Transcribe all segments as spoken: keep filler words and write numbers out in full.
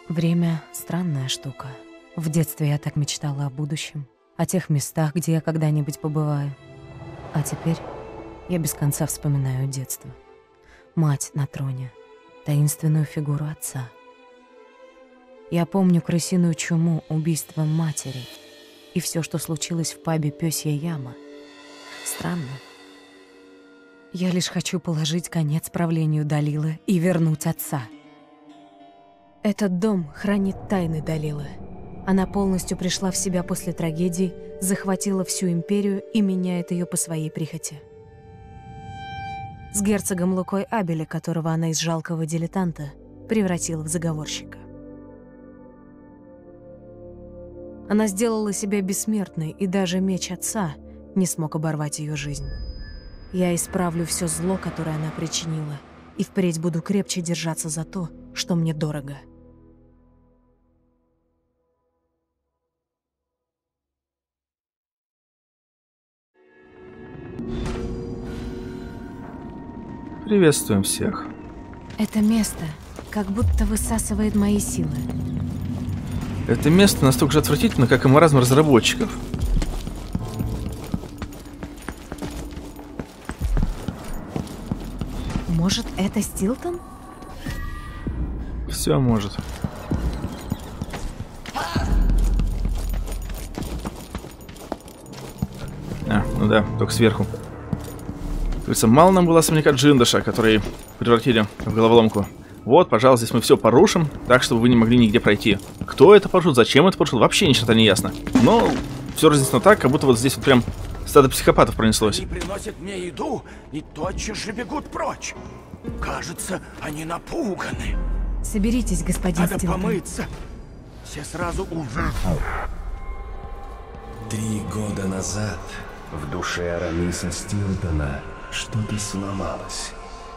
Время — странная штука. В детстве я так мечтала о будущем, о тех местах, где я когда-нибудь побываю. А теперь я без конца вспоминаю детство. Мать на троне, таинственную фигуру отца. Я помню крысиную чуму, убийство матери и все, что случилось в пабе «Пёсья яма». Странно. Я лишь хочу положить конец правлению Далилы и вернуть отца. Этот дом хранит тайны Далилы. Она полностью пришла в себя после трагедии, захватила всю империю и меняет ее по своей прихоти. С герцогом Лукой Абеля, которого она из жалкого дилетанта превратила в заговорщика. Она сделала себя бессмертной, и даже меч отца не смог оборвать ее жизнь. Я исправлю все зло, которое она причинила, и впредь буду крепче держаться за то, что мне дорого. Приветствуем всех. Это место как будто высасывает мои силы. Это место настолько же отвратительно, как и маразм разработчиков. Может, это Стилтон? Все может. А, ну да, только сверху. Говорится, мало нам было особняка Джиндаша, который превратили в головоломку. Вот, пожалуйста, здесь мы все порушим, так, чтобы вы не могли нигде пройти. Кто это порушил, зачем это порушил, вообще ничего не ясно. Но все разнесено так, как будто вот здесь вот прям стадо психопатов пронеслось. Они приносят мне еду и тотчас же бегут прочь. Кажется, они напуганы. Соберитесь, господин Надо Стилтон. помыться. Все сразу увидят. Три года назад в душе Арамиса Стилтона что-то сломалось.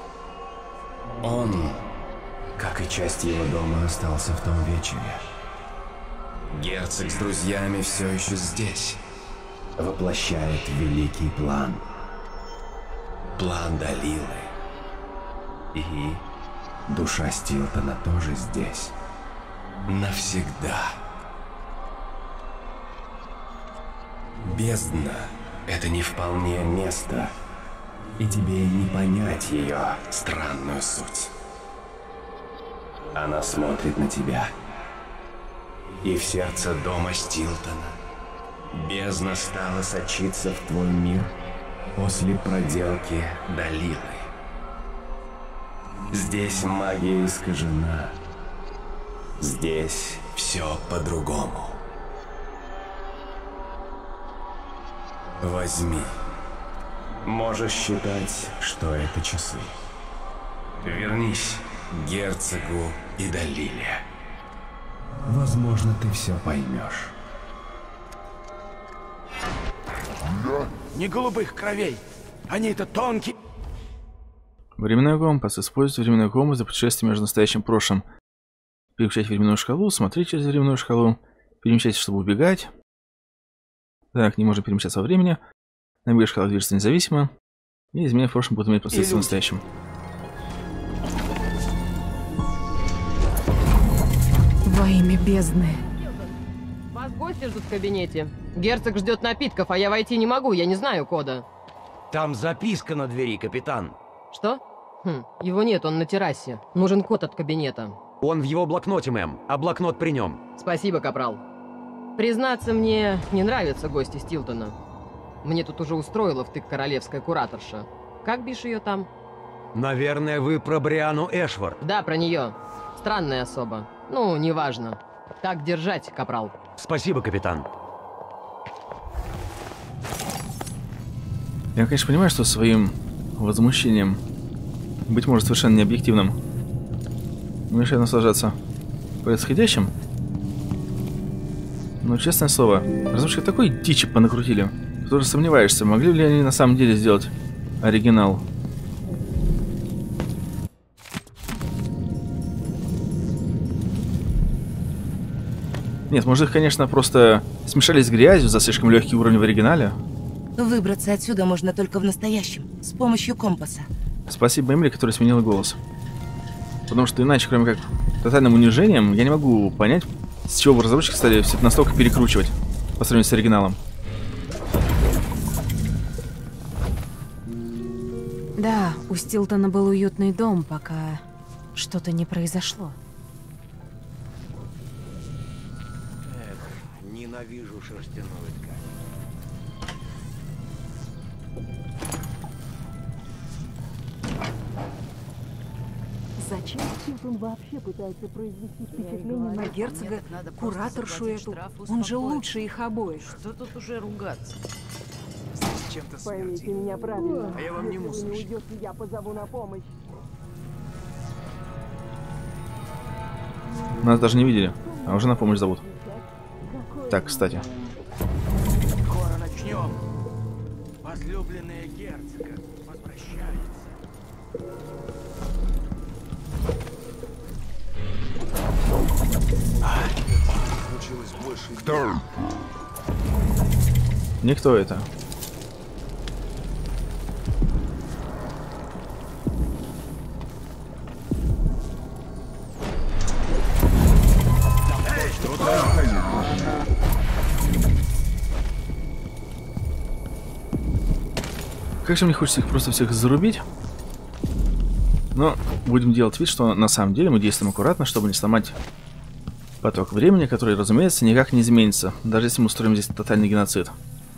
Он, как и часть его дома, остался в том вечере. Герцог с друзьями все еще здесь. Воплощает великий план. План Далилы. И душа Стилтона тоже здесь. Навсегда. Бездна — это не вполне место, и тебе не понять ее странную суть. Она смотрит на тебя, и в сердце дома Стилтона бездна стала сочиться в твой мир после проделки Далилы. Здесь магия искажена, здесь все по-другому. Возьми. Можешь считать, что это часы. Вернись к герцогу и Далиле. Возможно, ты все поймешь. Не голубых кровей. Они-то тонкие. Временной компас. Используйте временной компас для путешествия между настоящим и прошлым. Переключайте временную шкалу, смотрите через временную шкалу. Перемещайтесь, чтобы убегать. Так, не можем перемещаться во времени. Набег шкала движется независимо. И изменения в прошлом будут иметь последствия в настоящем. Во имя бездны. Вас гости ждут в кабинете. Герцог ждет напитков, а я войти не могу, я не знаю кода. Там записка на двери, капитан. Что? Хм, его нет, он на террасе. Нужен код от кабинета. Он в его блокноте, мэм, а блокнот при нем. Спасибо, капрал. Признаться, мне не нравятся гости Стилтона. Мне тут уже устроила втык королевская кураторша. Как бишь ее там? Наверное, вы про Бриану Эшвард. Да, про нее. Странная особа. Ну, неважно. Так держать, капрал. Спасибо, капитан. Я, конечно, понимаю, что своим возмущением, быть может, совершенно необъективным, мешает наслаждаться происходящим. Но, честное слово, разработчики такой дичи понакрутили. Ты тоже сомневаешься, могли ли они на самом деле сделать оригинал. Нет, может, их, конечно, просто смешались с грязью за слишком легкий уровень в оригинале. Выбраться отсюда можно только в настоящем, с помощью компаса. Спасибо Эмили, которая сменила голос. Потому что иначе, кроме как тотальным унижением, я не могу понять, с чего разработчики стали все это настолько перекручивать по сравнению с оригиналом. Да, у Стилтона был уютный дом, пока что-то не произошло. Эх, ненавижу шерстяную ткань. Зачем Стилтон вообще пытается произвести впечатление на герцога, кураторшу эту? Он же лучше их обоих. Что тут уже ругаться? Чем-то Поймите меня правильно. А я вам не Если вы не мусорщик. уйдете, я позову на помощь. Нас даже не видели, а уже на помощь зовут. Так, кстати. Скоро начнем. Возлюбленная герцога возвращается. Кто? Никто это. Как же мне хочется их просто всех зарубить. Но будем делать вид, что на самом деле мы действуем аккуратно, чтобы не сломать поток времени, который, разумеется, никак не изменится, даже если мы устроим здесь тотальный геноцид.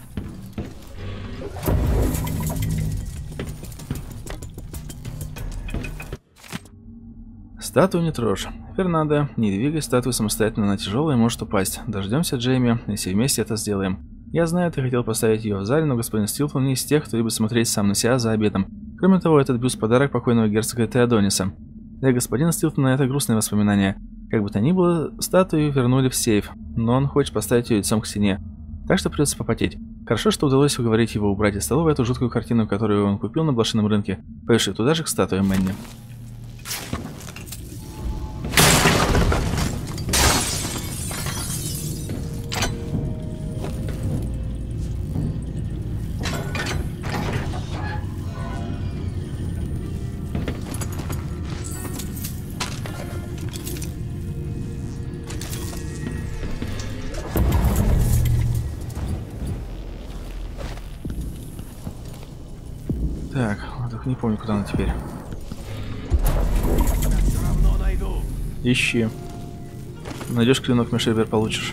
Статую не трожь. Фернандо, не двигай статую самостоятельно, она тяжелая и может упасть. Дождемся Джейми, и все вместе это сделаем. Я знаю, ты хотел поставить ее в зале, но господин Стилтон не из тех, кто любит смотреть сам на себя за обедом. Кроме того, этот бюст — подарок покойного герцога Теодониса. Для господина Стилтона это грустные воспоминания. Как бы то ни было, статую вернули в сейф, но он хочет поставить ее лицом к стене. Так что придется попотеть. Хорошо, что удалось уговорить его убрать из столовой эту жуткую картину, которую он купил на блошином рынке. Повеши туда же к статуе Мэнни. Так, вот только не помню, куда она теперь. Все равно найду. Ищи. Найдешь клинок, Мишельбер, получишь.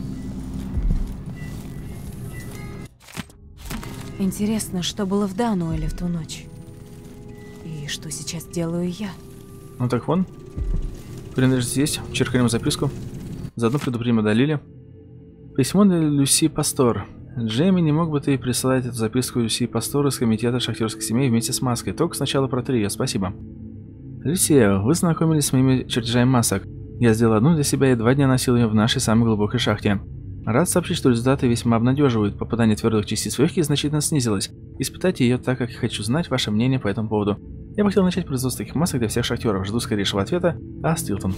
Интересно, что было в Дануэле в ту ночь? И что сейчас делаю я? Ну так вон. Принадлежит здесь. Черканем записку. Заодно предупредим о Далиле. Письмо для Люси Пастор. Джейми, не мог бы ты присылать эту записку Люси Пастор из комитета шахтерских семей вместе с маской? Только сначала протри ее, спасибо. Люсия, вы знакомились с моими чертежами масок. Я сделал одну для себя и два дня носил ее в нашей самой глубокой шахте. Рад сообщить, что результаты весьма обнадеживают. Попадание твердых частиц в легкие значительно снизилось. Испытайте ее так, как я хочу знать ваше мнение по этому поводу. Я бы хотел начать производство таких масок для всех шахтеров. Жду скорейшего ответа. А. Стилтон.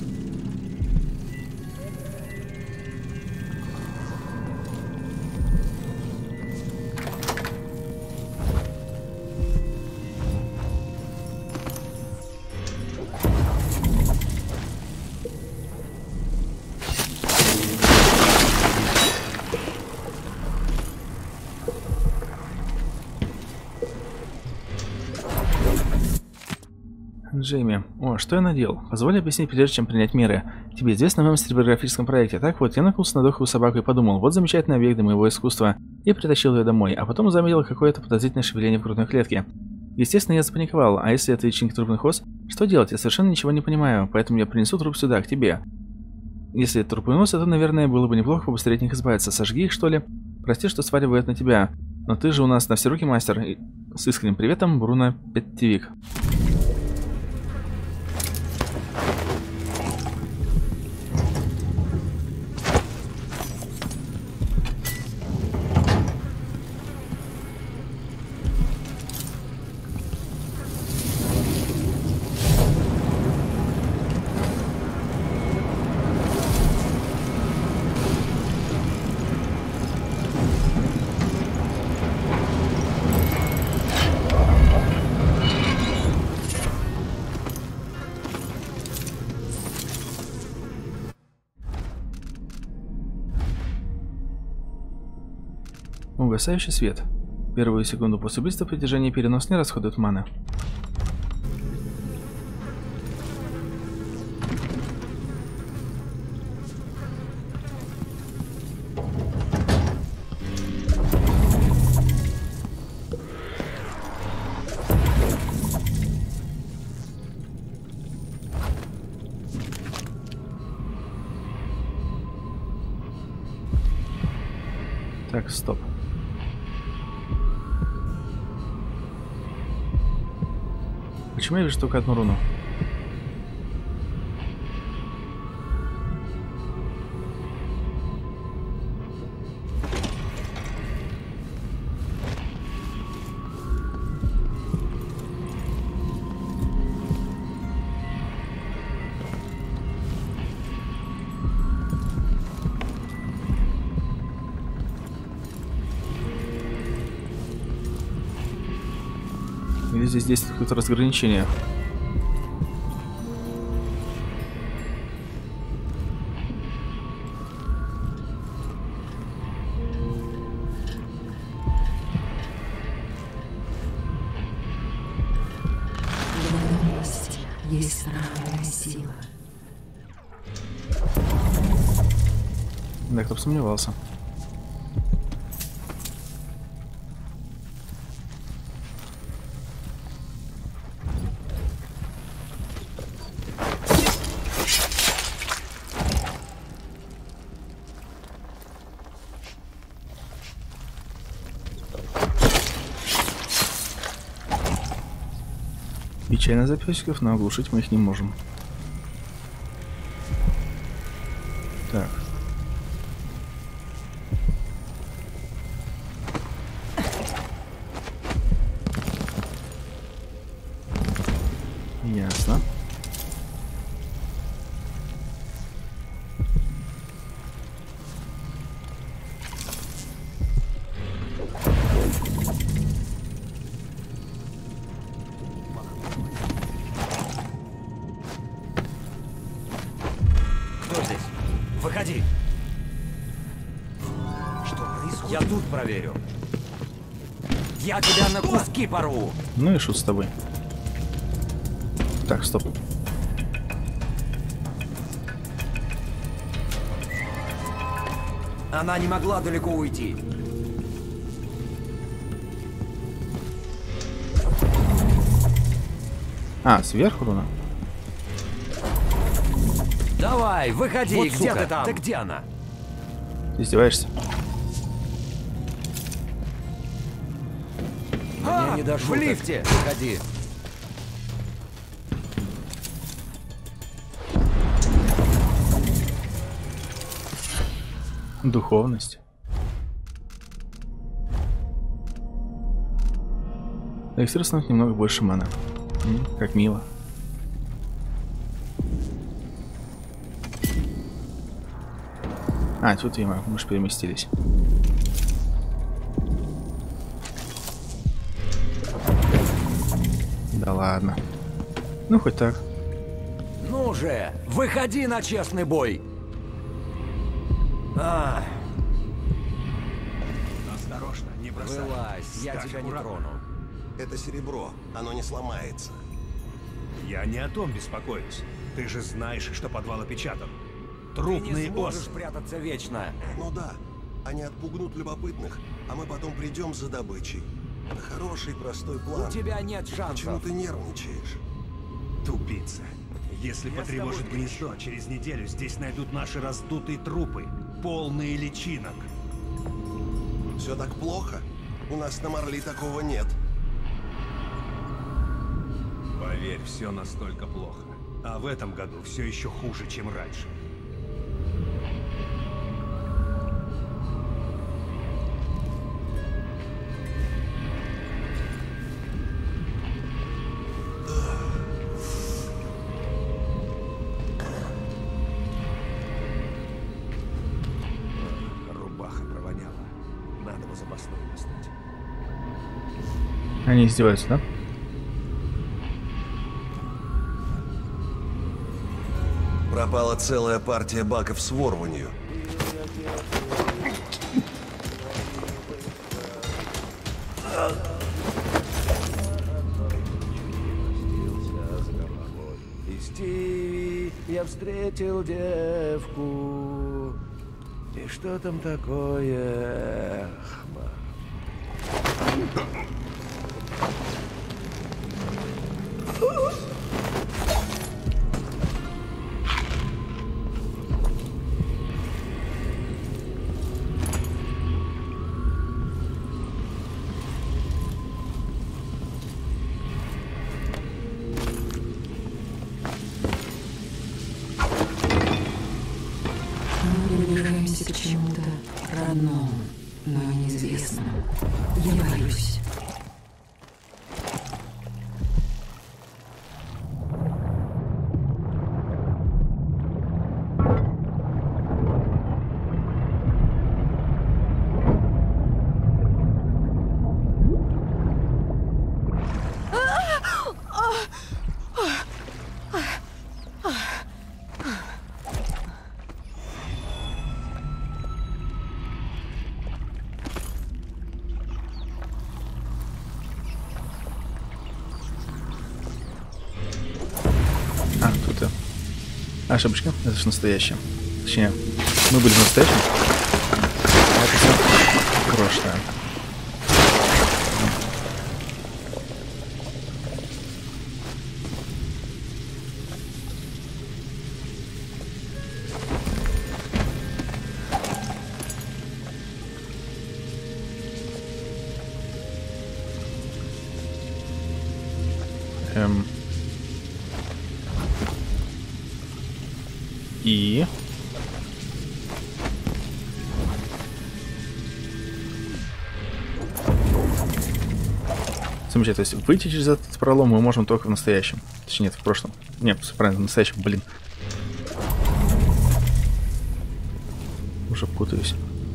Джейми, о, что я надел? Позволь объяснить, прежде чем принять меры. Тебе известно о моем стереографическом проекте. Так вот, я наткнулся на дохлую собаку и подумал, вот замечательный объект для моего искусства, и притащил ее домой, а потом заметил какое-то подозрительное шевеление в грудной клетке. Естественно, я запаниковал, а если это личинки трупных ос? Что делать? Я совершенно ничего не понимаю, поэтому я принесу труп сюда, к тебе. Если это трупные осы, то, наверное, было бы неплохо побыстрее от них избавиться. Сожги их, что ли? Прости, что сваливаю это на тебя, но ты же у нас на все руки мастер. И... С искренним приветом, Бруно Петтивик. Угасающий свет. Первую секунду после убийства притяжение перенос не расходует маны. Так, стоп. Почему я вижу только одну руну? Или здесь действует какое-то разграничение? Есть странная сила. Да, кто бы сомневался. Печально за песиков, но оглушить мы их не можем. Так. Ясно. Выходи! Что происходит? Я тут проверю. Я тебя на куски порву! Ну и шут с тобой. Так, стоп. Она не могла далеко уйти. А, сверху руна? Давай, выходи, Вот, где сука. ты там? Ты где она? Ты издеваешься? А, Мне не до в шуток. лифте! Выходи. Духовность. Эликсир становится немного больше маны. М, как мило. А, тут мы, мы же переместились. Да ладно. Ну, хоть так. Ну же, выходи на честный бой! А, Осторожно, не бросай. вылазь, я Так, тебя не аккуратно. трону. Это серебро, оно не сломается. Я не о том беспокоюсь. Ты же знаешь, что подвал опечатан. Ты не Трупные сможешь осы. прятаться вечно. Ну да, они отпугнут любопытных, а мы потом придем за добычей. Это хороший, простой план. У тебя нет Почему шансов. ты нервничаешь? Тупица. Если Я потревожит с тобой гнездо, через неделю здесь найдут наши раздутые трупы, полные личинок. Все так плохо? У нас на Марли такого нет. Поверь, все настолько плохо. А в этом году все еще хуже, чем раньше. Рубаха провоняла. Надо бы запасную достать. Они издеваются, да? Пропала целая партия баков с ворванью. Стиви, я встретил девку. И что там такое? Приближаемся к чему-то родному, но неизвестному. Я боюсь. Ошибочка, это же настоящее. Точнее, мы были в настоящем. А это все прошлое. Эм... И... Замечательно, то есть выйти через этот пролом мы можем только в настоящем. Точнее, нет, в прошлом. Нет, правильно, в настоящем, блин. Уже путаюсь.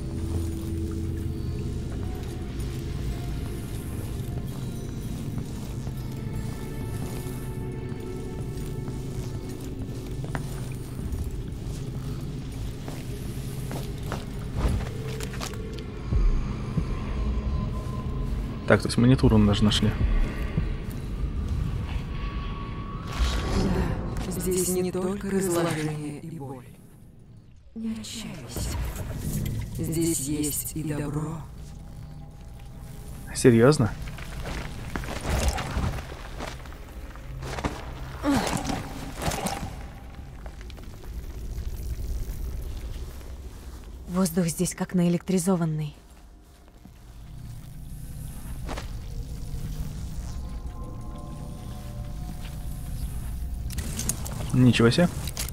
Так, то есть монитор он даже нашли. Да, здесь не только разложение и боль. Не отчаивайся. Здесь есть и добро. Серьезно? Воздух здесь как наэлектризованный. Ничего себе.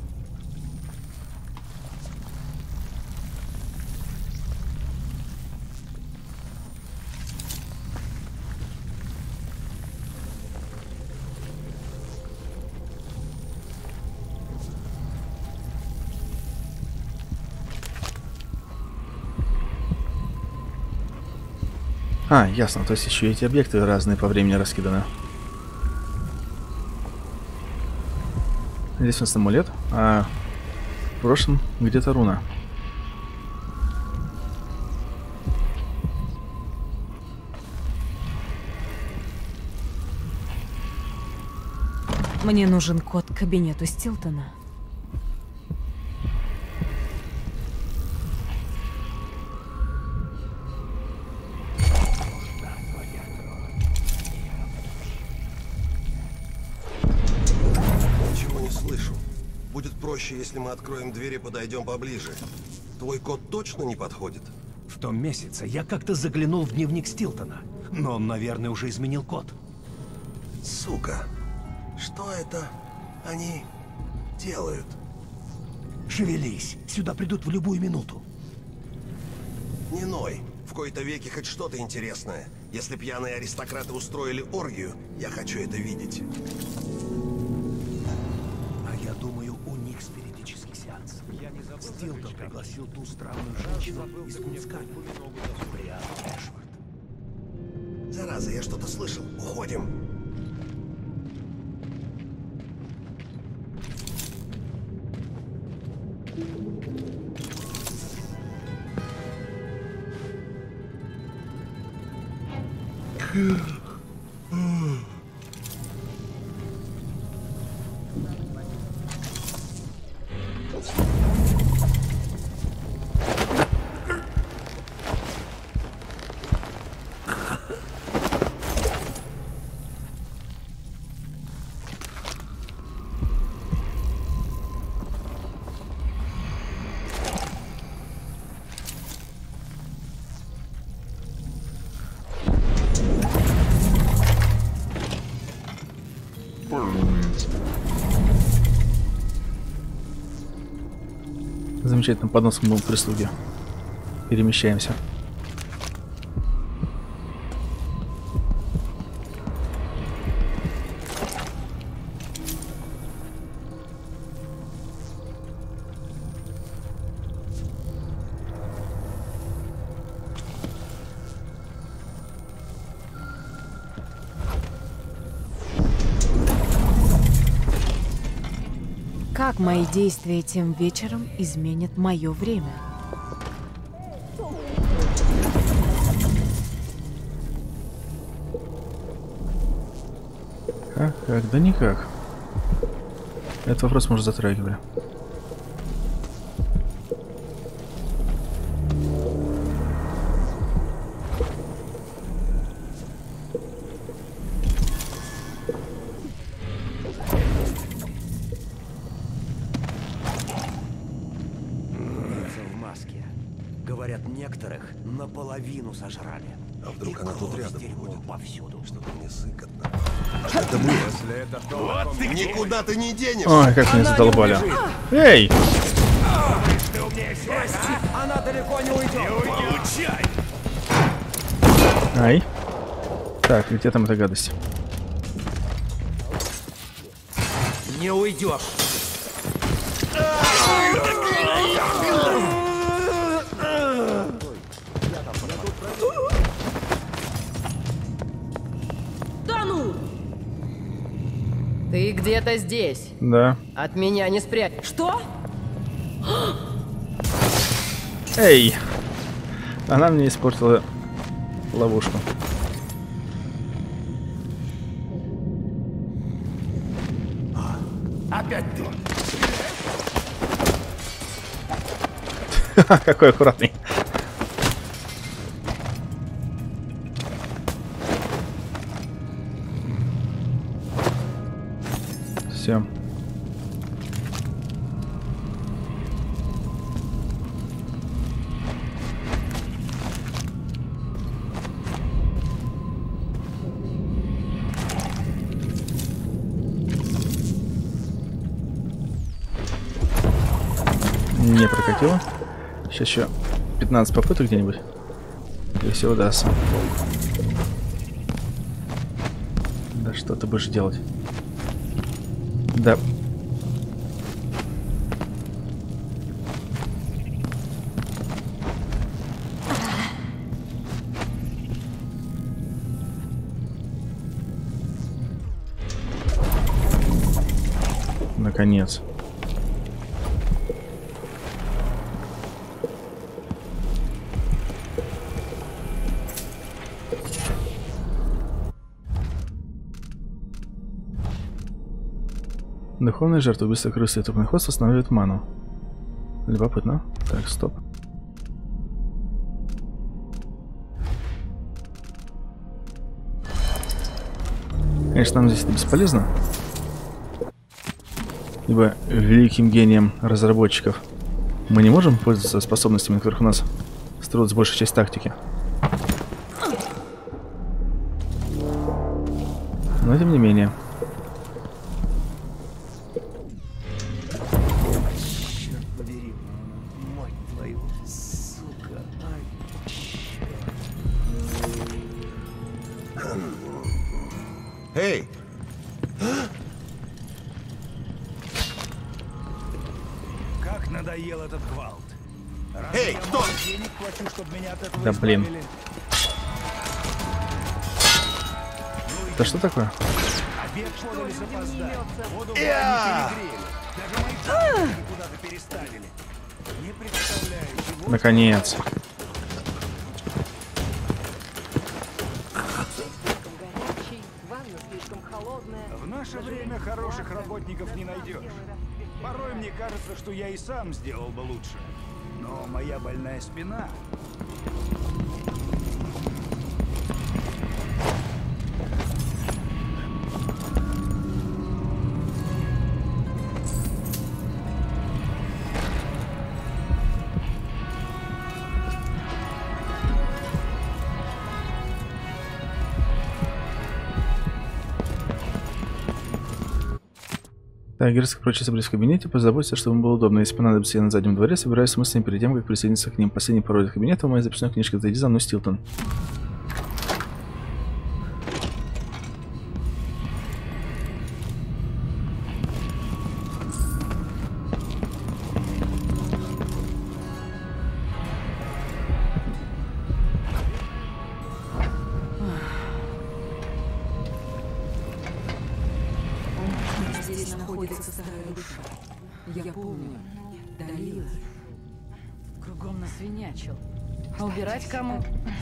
А, ясно, то есть еще эти объекты разные по времени раскиданы. Здесь у нас амулет, а в прошлом где-то руна. Мне нужен код к кабинету Стилтона. Проще, если мы откроем дверь и подойдем поближе. Твой код точно не подходит? В том месяце я как-то заглянул в дневник Стилтона, но он, наверное, уже изменил код. Сука, что это они делают? Шевелись, сюда придут в любую минуту. Не ной, в кои-то веке хоть что-то интересное. Если пьяные аристократы устроили оргию, я хочу это видеть. Стилтон пригласил ту странную женщину из Кунскани. Бриан Эшвард. Зараза, я что-то слышал. Уходим. Замечательно, под носом мы прислуги. Перемещаемся. Как мои действия тем вечером изменят мое время? Как? Как? Да никак. Этот вопрос мы уже затрагивали. Говорят, некоторых наполовину сожрали. А вдруг она тут рядом ходит? Повсюду. Что-то мне сыкотно. Это мы. Вот ты никуда ты не денешься. Ой, как меня задолбали. Эй! Она далеко не уйдет. Получай! Ай. Так, где там эта гадость? Не уйдешь. Да ну! Ты где-то здесь. Да. От меня не спрячь. Что? Эй! Она мне испортила ловушку. Опять ты. Какой аккуратный. Все. Не прокатило. Сейчас еще пятнадцать попыток где-нибудь. И все удастся. Да что ты будешь делать? Да. Наконец. Духовная жертва, убийство крысы и трупный хвост восстанавливает ману. Любопытно. Так, стоп. Конечно, нам здесь это бесполезно. Ибо великим гением разработчиков мы не можем пользоваться способностями, на которых у нас строится большая часть тактики. Но тем не менее. Эй! Как надоел этот гвалт. Эй, кто? Денег плачу, чтобы меня от этого Да блин. избавили. Это что такое? Обед подали запоздать. Воду в Я! бане перегрели. Даже мои тапочки куда-то переставили. Не представляю, чего... Наконец. время хороших работников не найдешь. Порой мне кажется, что я и сам сделал бы лучше. Но моя больная спина... Так, герцог прочь собрались в кабинете, позаботься, чтобы им было удобно. Если понадобится, я на заднем дворе собираюсь с мыслями перед тем, как присоединиться к ним. Последний пароль от кабинета в моей записной книжке. Зайди за мной, Стилтон. Я помню. Далила. Кругом насвинячил. А убирать кому?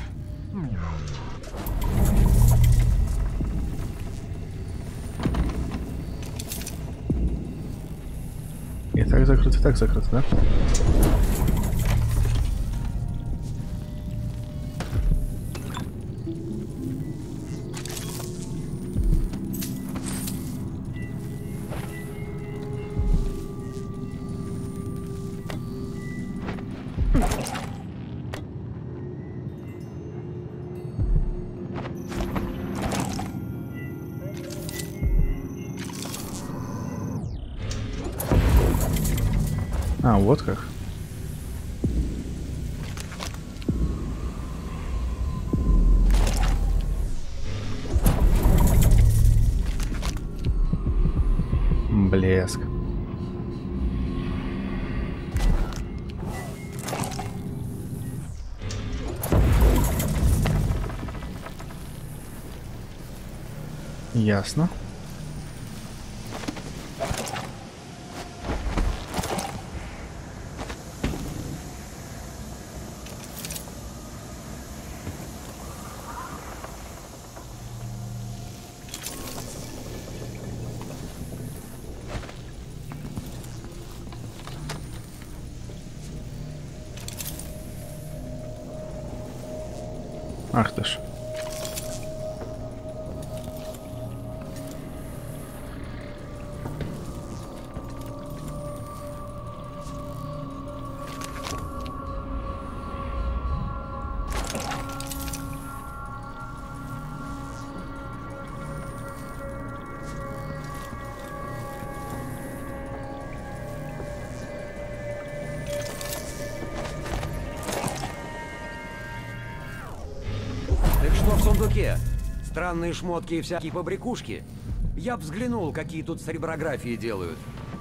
И так закрыто, и так закрыто, да? А, вот как. Блеск. Ясно. Ах ты ж. Что в сундуке? Странные шмотки и всякие побрякушки. Я б взглянул, какие тут серебрографии делают.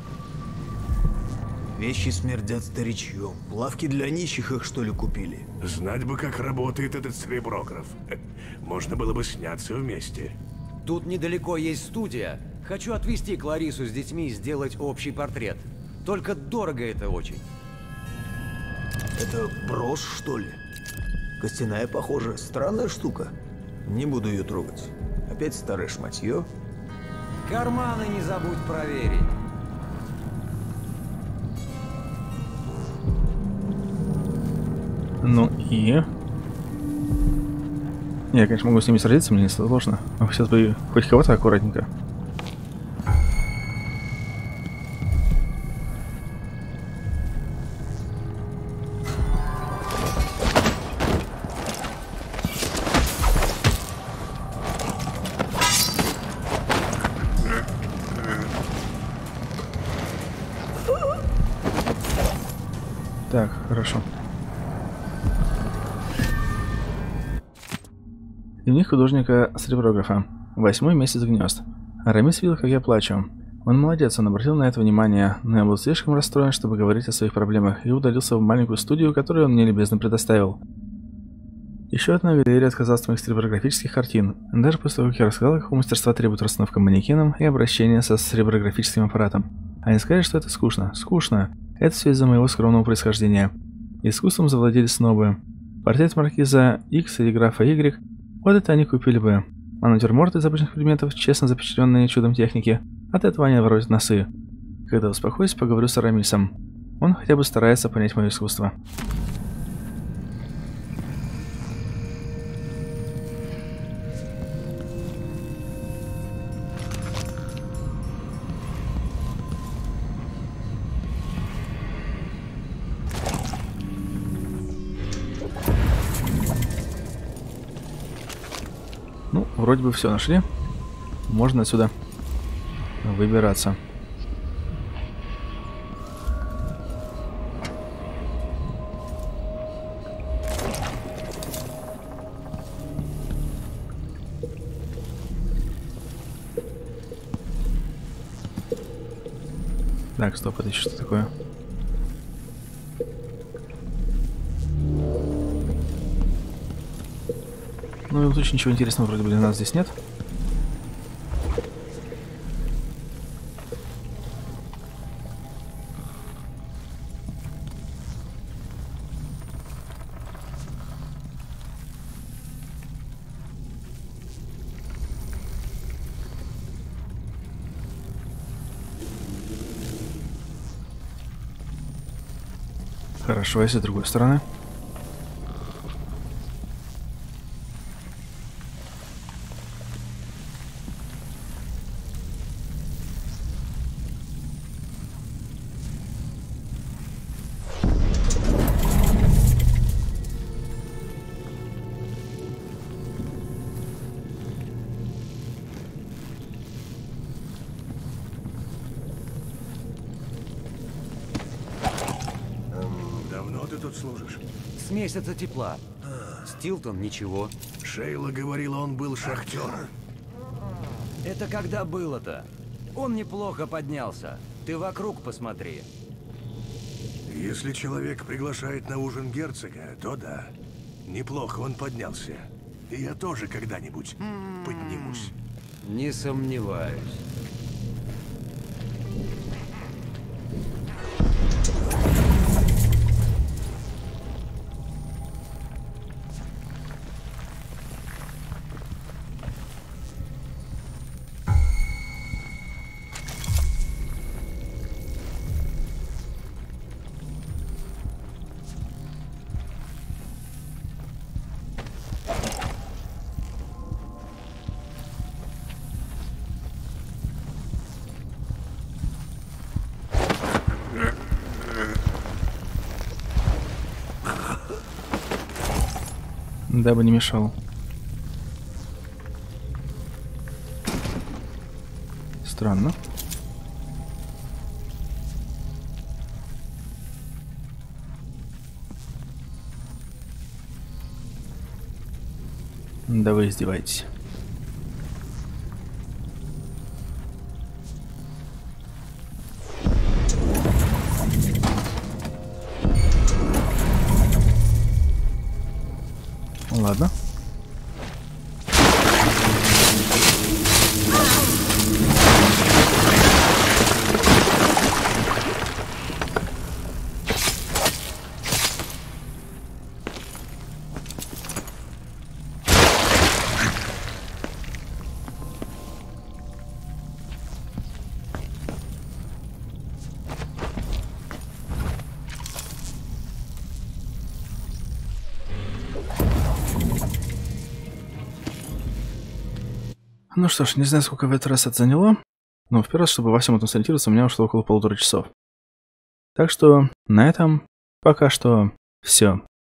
Вещи смердят старичьем. Лавки для нищих их, что ли, купили? Знать бы, как работает этот сереброграф. Можно было бы сняться вместе. Тут недалеко есть студия. Хочу отвезти Кларису с детьми и сделать общий портрет. Только дорого это очень. Это брошь, что ли? Костяная, похоже. Странная штука. Не буду ее трогать. Опять старое шматье. Карманы не забудь проверить. Ну и... Я, конечно, могу с ними сразиться, мне не сложно. Но сейчас бы хоть кого-то аккуратненько. Так, хорошо. Дневник художника-серебрографа. Восьмой месяц гнезд. Арамис видел, как я плачу. Он молодец, он обратил на это внимание, но я был слишком расстроен, чтобы говорить о своих проблемах, и удалился в маленькую студию, которую он мне любезно предоставил. Еще одна ювелирия отказалась от моих серебрографических картин. Даже после того, как я рассказал, какого мастерства требует расстановка манекеном и обращение со серебрографическим аппаратом. Они сказали, что это скучно. Скучно. Это все из-за моего скромного происхождения. Искусством завладели снобы. Портрет маркиза X или графа Y, вот это они купили бы. А натюрморты из обычных предметов, честно запечатленные чудом техники, От этого они воротят носы. Когда успокоюсь, поговорю с Арамисом. Он хотя бы старается понять мое искусство. Ну, вроде бы все нашли. Можно отсюда выбираться. Так, стоп, это что такое? Ну, в любом случае, ничего интересного вроде бы для нас здесь нет. Хорошо, если с другой стороны. Служишь? С месяца тепла. Стилтон ничего. Шейла говорила, он был шахтером. Это когда было-то? Он неплохо поднялся. Ты вокруг посмотри. Если человек приглашает на ужин герцога, то да. Неплохо он поднялся. И я тоже когда-нибудь поднимусь. Не сомневаюсь. Дабы не мешал. Странно. Да вы издеваетесь. Ладно. Ну что ж, не знаю, сколько в этот раз это заняло, но в первый раз, чтобы во всем этом сориентироваться, у меня ушло около полутора часов. Так что на этом пока что все.